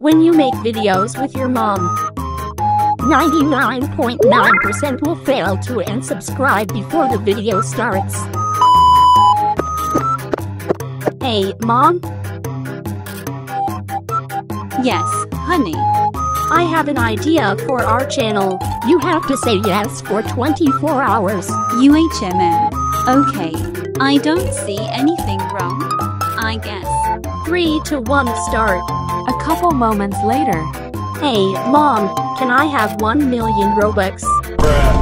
when you make videos with your mom? 99.9% will fail to unsubscribe before the video starts. Hey, Mom? Yes, honey. I have an idea for our channel. You have to say yes for 24 hours. UHMM. Okay. I don't see anything wrong, I guess. 3, 2, 1, start. A couple moments later. Hey, Mom, can I have 1 million Robux?